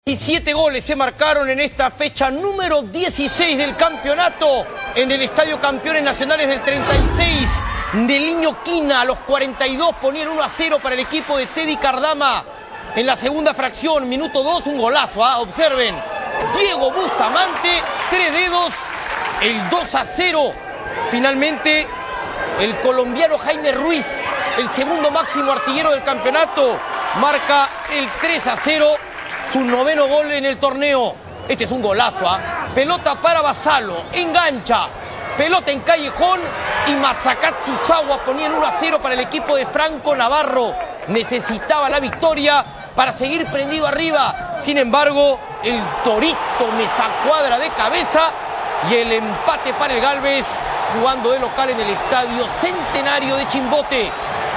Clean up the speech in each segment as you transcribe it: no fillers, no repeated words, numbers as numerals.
Y 7 goles se marcaron en esta fecha número 16 del campeonato en el Estadio Campeones Nacionales del 36 de Liño Quina. A los 42 ponían 1-0 para el equipo de Teddy Cardama. En la segunda fracción, minuto 2, un golazo, observen. Diego Bustamante, 3 dedos, el 2-0. Finalmente, el colombiano Jaime Ruiz, el segundo máximo artillero del campeonato, marca el 3-0. Su 9º gol en el torneo. Este es un golazo, Pelota para Basalo, engancha. Pelota en callejón y Matsakatsu Sawa ponían 1-0 para el equipo de Franco Navarro. Necesitaba la victoria para seguir prendido arriba. Sin embargo, el Torito Mesa Cuadra de cabeza y el empate para el Galvez, jugando de local en el Estadio Centenario de Chimbote.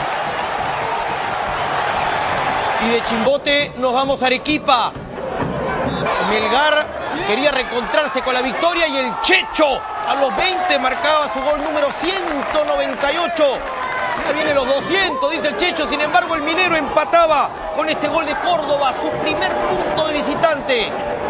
Y de Chimbote nos vamos a Arequipa. Melgar quería reencontrarse con la victoria y el Checho a los 20 marcaba su gol número 198. Ya vienen los 200, dice el Checho. Sin embargo, el Minero empataba con este gol de Córdoba, su primer punto de visitante.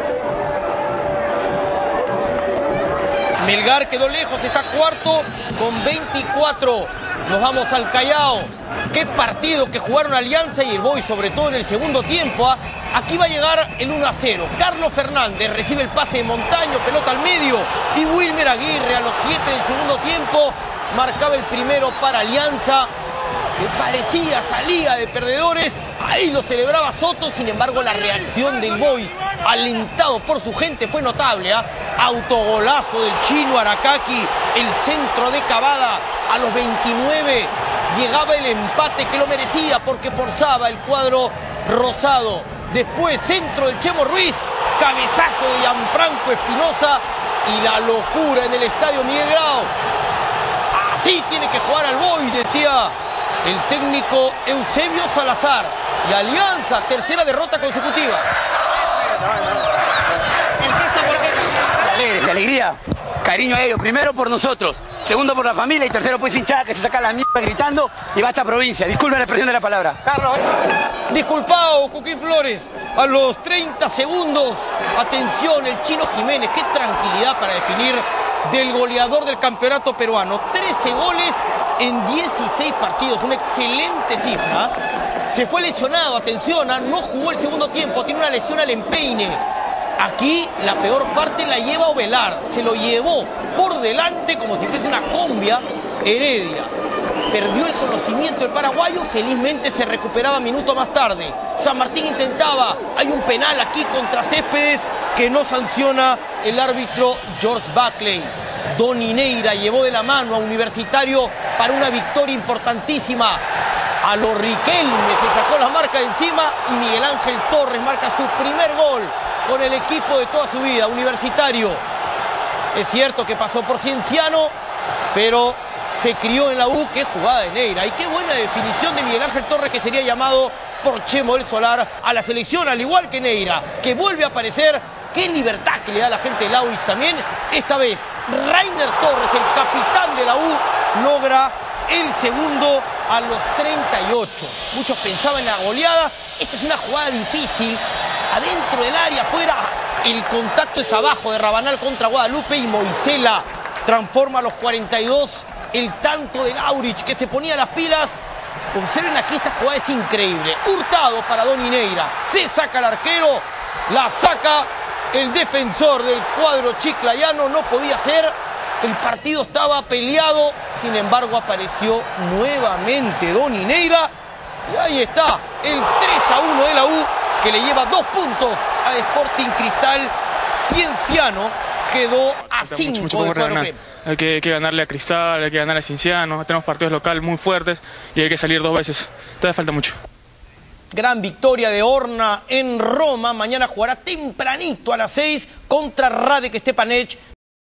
Melgar quedó lejos, está cuarto con 24. Nos vamos al Callao. Qué partido que jugaron Alianza y el Boys, sobre todo en el segundo tiempo. Aquí va a llegar el 1-0. Carlos Fernández recibe el pase de Montaño, pelota al medio. Y Wilmer Aguirre a los 7 del segundo tiempo marcaba el primero para Alianza, que parecía salida de perdedores. Ahí lo celebraba Soto. Sin embargo, la reacción del Boys, alentado por su gente, fue notable. Autogolazo del chino Aracaki, el centro de Cavada. A los 29 llegaba el empate que lo merecía porque forzaba el cuadro rosado. Después centro del Chemo Ruiz, cabezazo de Gianfranco Espinosa y la locura en el estadio Miguel Grau. Así tiene que jugar al Boys, decía el técnico Eusebio Salazar. Y Alianza, tercera derrota consecutiva. De alegría, cariño a ellos, primero por nosotros, segundo por la familia y tercero pues hinchada que se saca la mierda gritando y va a esta provincia. Disculpen la expresión de la palabra. Carlos. Disculpado, Cuquín Flores. A los 30 segundos, atención, el Chino Jiménez. Qué tranquilidad para definir del goleador del campeonato peruano. 13 goles en 16 partidos, una excelente cifra. Se fue lesionado, atención, no jugó el segundo tiempo, tiene una lesión al empeine. Aquí la peor parte la lleva Ovelar, se lo llevó por delante como si fuese una combia Heredia. Perdió el conocimiento el paraguayo, felizmente se recuperaba minutos más tarde. San Martín intentaba, hay un penal aquí contra Céspedes que no sanciona el árbitro George Buckley. Donny Neira llevó de la mano a Universitario para una victoria importantísima. A los Riquelme se sacó la marca de encima y Miguel Ángel Torres marca su primer gol con el equipo de toda su vida, Universitario. Es cierto que pasó por Cienciano, pero se crió en la U. Qué jugada de Neira y qué buena definición de Miguel Ángel Torres, que sería llamado por Chemo del Solar a la selección, al igual que Neira, que vuelve a aparecer. Qué libertad que le da la gente de Laurich también. Esta vez Rainer Torres, el capitán de la U, logra el segundo a los 38. Muchos pensaban en la goleada. Esta es una jugada difícil. Adentro del área, afuera. El contacto es abajo de Rabanal contra Guadalupe y Moisela transforma a los 42 el tanto de Laurich, que se ponía las pilas. Observen aquí, esta jugada es increíble. Hurtado para Donny Neira. Se saca el arquero, la saca el defensor del cuadro chiclayano. No podía ser. El partido estaba peleado. Sin embargo, apareció nuevamente Donny Neira. Y ahí está el 3-1 de la U, que le lleva 2 puntos a Sporting Cristal. Cienciano quedó a 5 del cuadro crema. Hay que ganarle a Cristal, hay que ganarle a Cienciano. Tenemos partidos locales muy fuertes y hay que salir 2 veces. Todavía falta mucho. Gran victoria de Horna en Roma. Mañana jugará tempranito a las 6 contra Radek Stepanech